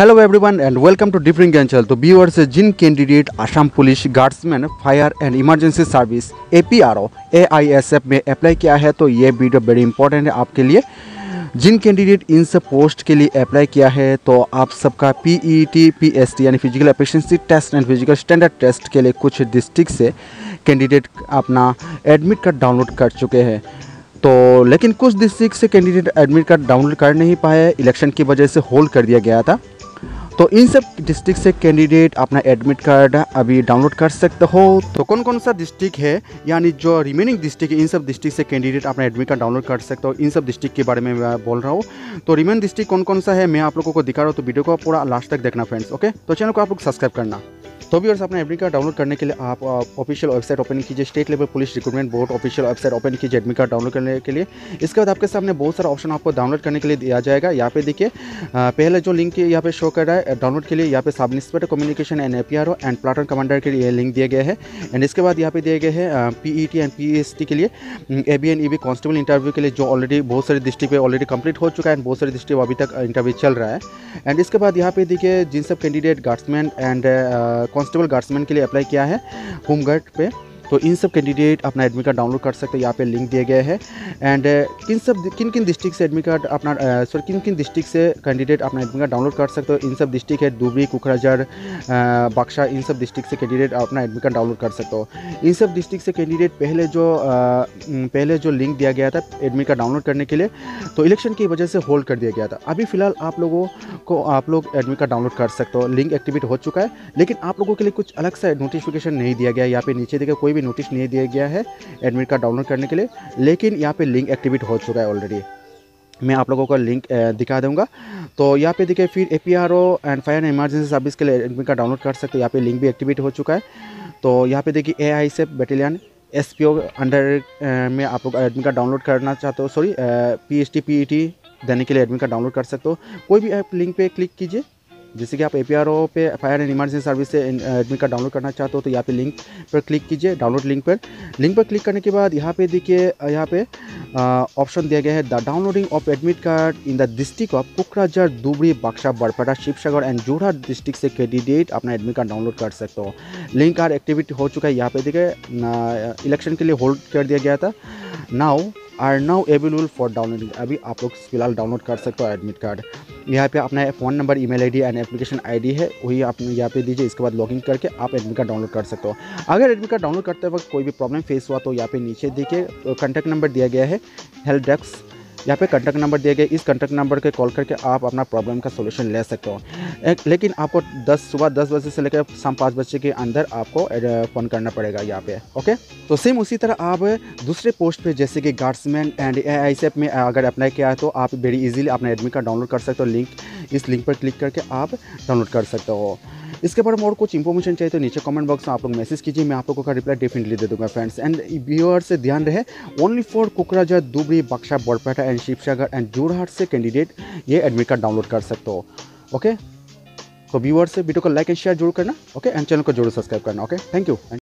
Hello everyone and welcome to different Gyan channel. तो viewers, जिन candidate Assam police guardsman fire and emergency service APRO AISF में apply किया है, तो ये वीडियो वेरी इंपॉर्टेंट है आपके लिए। जिन कैंडिडेट इन सब पोस्ट के लिए अप्लाई किया है, तो आप सबका PET PST यानी physical efficiency test and physical standard test के लिए कुछ डिस्ट्रिक्ट से कैंडिडेट अपना एडमिट कार्ड डाउनलोड कर चुके हैं। तो लेकिन कुछ डिस्ट्रिक्ट से कैंडिडेट एडमिट कार्ड डाउनलोड कर नहीं पाए, इलेक्शन की वजह से होल्ड कर दिया गया था। तो इन सब डिस्ट्रिक्ट से कैंडिडेट अपना एडमिट कार्ड अभी डाउनलोड कर सकते हो। तो कौन कौन सा डिस्ट्रिक्ट है, यानी जो रिमेनिंग डिस्ट्रिक्ट है, इन सब डिस्ट्रिक्ट से कैंडिडेट अपना एडमिट कार्ड डाउनलोड कर सकते हो। इन सब डिस्ट्रिक्ट के बारे में मैं बोल रहा हूँ। तो रिमेनिंग डिस्ट्रिक्ट कौन कौन सा है मैं आप लोगों को दिखा रहा हूँ, तो वीडियो को पूरा लास्ट तक देखना फ्रेंड्स। ओके, तो चैनल को आप लोग सब्सक्राइब करना। तो भी अपना एडमिट कार्ड डाउनलोड करने के लिए आप ऑफिशियल वेबसाइट ओपन कीजिए, state level police recruitment board official website open कीजिए एडमिट कार्ड डाउनलोड करने के लिए। इसके बाद आपके सामने बहुत सारा ऑप्शन आपको डाउनलोड करने के लिए दिया जाएगा। यहाँ पे देखिए, पहले जो लिंक यहाँ पे शो कर रहा है डाउनलोड के लिए, यहाँ पे sub inspector communication and APRO and platoon commander के लिए लिंक दिए गए हैं। एंड इसके बाद यहाँ पे दिए गए हैं PET एंड PST के लिए, ABN EB कांस्टेबल इंटरव्यू के लिए, जो ऑलरेडी बहुत सारे डिस्ट्रिक्ट पे ऑलरेडी कंप्लीट हो चुका है एंड बहुत सारे डिस्ट्रिक्ट अभी तक इंटरव्यू चल रहा है। एंड इसके बाद यहाँ पे देखिए, जिन सब candidate guardsman and constable guardsman के लिए अप्लाई किया है होमगार्ड पे, तो इन सब कैंडिडेट अपना एडमिट कार्ड डाउनलोड कर सकते हैं। यहाँ पे लिंक दिए गए हैं। एंड किन किन डिस्ट्रिक्ट से एडमिट कार्ड अपना किन किन डिस्ट्रिक्ट से कैंडिडेट अपना एडमिट कार्ड डाउनलोड कर सकते हो। इन सब डिस्ट्रिक्ट है धुबरी, कुकराझार, बक्सा, इन सब डिस्ट्रिक्ट से कैंडिडेट अपना एडमिट कार्ड डाउनलोड कर सकते हो। इन सब डिस्ट्रिक्ट से कैंडिडेट पहले जो लिंक दिया गया था एडमिट कार्ड डाउनलोड करने के लिए, तो इलेक्शन की वजह से होल्ड कर दिया गया था। अभी फिलहाल आप लोग एडमिट कार्ड डाउनलोड कर सकते हो। लिंक एक्टिवेट हो चुका है, लेकिन आप लोगों के लिए कुछ अलग सा नोटिफिकेशन नहीं दिया गया। यहाँ पे नीचे देखिए, कोई भी नोटिस नहीं दिया गया है एडमिट कार्ड डाउनलोड करने के लिए, लेकिन यहाँ पे लिंक एक्टिवेट हो चुका है ऑलरेडी। मैं आप लोगों को लिंक दिखा दूंगा। तो यहाँ पे देखिए, फिर APRO and fire and emergency service के लिए एडमिट कार्ड डाउनलोड कर सकते हो। यहाँ पे लिंक भी एक्टिवेट हो चुका है। तो यहाँ पे देखिए, AISF बटालियन SPO अंडर में आप लोग एडमिट कार्ड डाउनलोड करना चाहते हो, सॉरी PST PET देने के लिए एडमिट कार्ड डाउनलोड कर सकते हो। कोई भी ऐप लिंक पे क्लिक कीजिए, जैसे कि आप APRO पे फायर एंड इमरजेंसी सर्विस से एडमिट कार्ड डाउनलोड करना चाहते हो, तो यहाँ पे लिंक पर क्लिक कीजिए, डाउनलोड लिंक पर क्लिक करने के बाद यहाँ पे देखिए, यहाँ पे ऑप्शन दिया गया है the downloading of admit card in the district of Kokrajhar, Dhubri, Baksa, Barpeta, Sivasagar and Jorhat district से कैंडिडेट अपना एडमिट कार्ड डाउनलोड कर सकते हो। लिंक कार्ड एक्टिवेट हो चुका है। यहाँ पे देखिए, इलेक्शन के लिए होल्ड कर दिया गया था। Now available for downloading. अभी आप लोग फिलहाल डाउनलोड कर सकते हो एडमिट कार्ड। यहाँ पे अपना phone number, email ID and application ID है, वही आप यहाँ पे दीजिए। इसके बाद लॉगिन करके आप एडमिट कार्ड डाउनलोड कर सकते हो। अगर एडमिट कार्ड डाउनलोड करते वक्त कोई भी प्रॉब्लम फेस हुआ, तो यहाँ पे नीचे देखिए कॉन्टैक्ट नंबर दिया गया है, हेल्प डेस्क। यहाँ पे कॉन्टैक्ट नंबर दिया गया है, इस कॉन्टैक्ट नंबर के कॉल करके आप अपना प्रॉब्लम का सोल्यूशन ले सकते हो। लेकिन आपको सुबह 10 बजे से लेकर शाम 5 बजे के अंदर आपको फ़ोन करना पड़ेगा यहाँ पे। ओके, तो सेम उसी तरह आप दूसरे पोस्ट पे, जैसे कि गार्ड्समैन एंड AISF में अगर अप्लाई किया है, तो आप वेरी इजीली अपना एडमिट कार्ड डाउनलोड कर सकते हो। इस लिंक पर क्लिक करके आप डाउनलोड कर सकते हो। इसके बारे में और कुछ इन्फॉर्मेशन चाहिए तो नीचे कमेंट बॉक्स में आप लोग मैसेज कीजिए, मैं आप लोगों का रिप्लाई डेफिनेटली दे दूंगा फ्रेंड्स। एंड व्यूअर्स से ध्यान रहे, only for Kokrajhar, Dhubri, Baksa, Barpeta and Sivasagar and Jorhat से कैंडिडेट ये एडमिट कार्ड डाउनलोड कर सकते हो। ओके, तो व्यूअर्स से वीडियो को लाइक एंड शेयर जरूर करना। ओके, एंड चैनल को जरूर सब्सक्राइब करना। Okay, thank you.